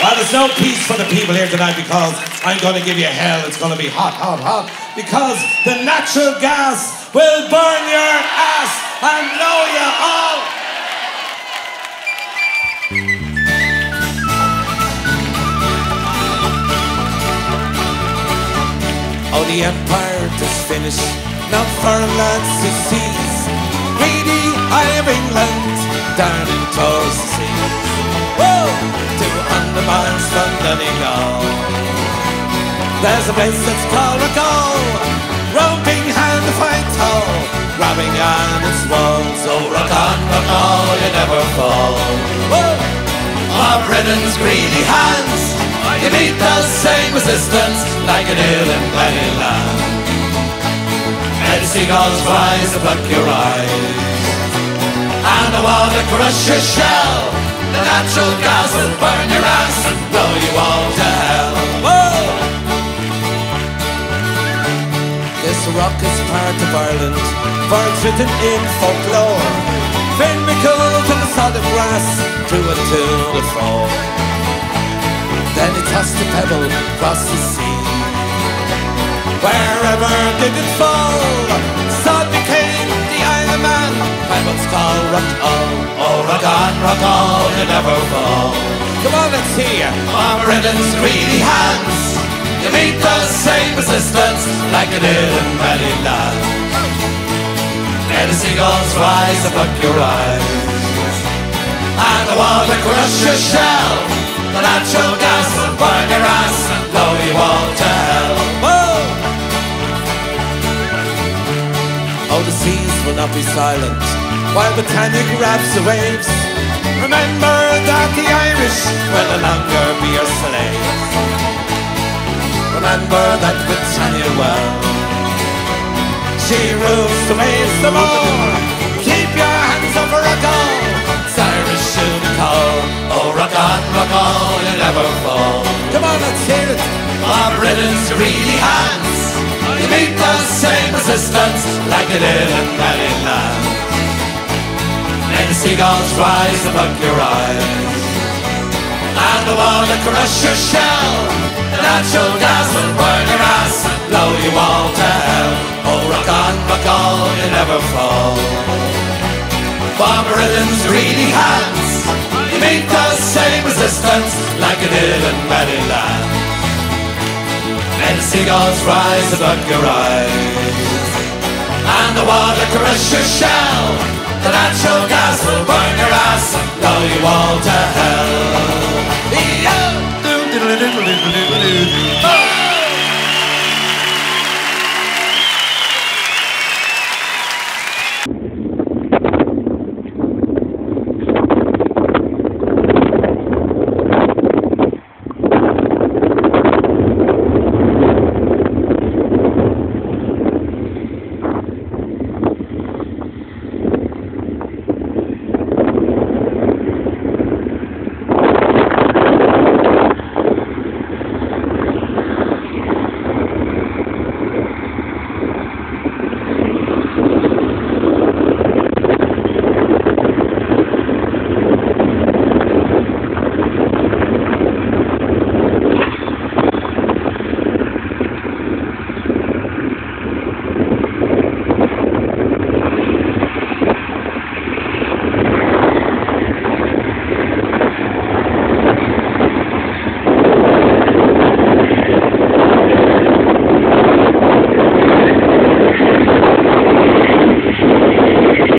Well, there's no peace for the people here tonight because I'm going to give you hell. It's going to be hot, hot, hot. Because the natural gas will burn your ass and blow you all. Oh, the empire is finished. Now foreign lands to seize. Greedy eye of England down in towards the seas. Whoa! 200 miles from Donegal. There's a place that's called Rockall, roping hand to fight tall, grabbing on its walls. Oh, rock on, you never fall. Whoa! Our Britain's greedy hands, you meet the same resistance like an ill and bloody land. And seagulls rise to pluck your eyes, and the water crush your shell. The natural gas will burn your ass and blow you all to hell. Whoa! This rock is part of Ireland, for it's written in folklore. Finmickle to the sod of grass, to a tune of four. Then it tossed a pebble across the sea. Wherever did it fall, sod became the Isle of Man, by what's called Rockall. Oh, rock on, you never fall. Come on, let's hear our Britain's greedy hands. You meet the same resistance like an ill and bloody land. And the seagulls rise to pluck your eyes, and the water crush your shell. The natural gas will burn your ass and blow you all to hell. Whoa! Oh, the seas will not be silent while Britannia grabs the waves. Remember that the Irish will no longer be your slaves. Remember that Britannia well, she rules the waves the more. Keep your hands up for Rockall, it's Irish should call. Oh, rock on, you never fall. Come on, let's hear it. Our Britain's greedy hands, you meet the same resistance like it did in bloody land. And the seagulls rise to pluck your eyes, and the water crush your shell. The natural gas will burn your ass and blow you all to hell. Oh, rock on, you never fall. For Britain's greedy hands, you meet the same resistance like it did in bloody land. And the seagulls rise above your eyes, and the water crush your shell. The natural gas will burn your ass and blow you all to hell.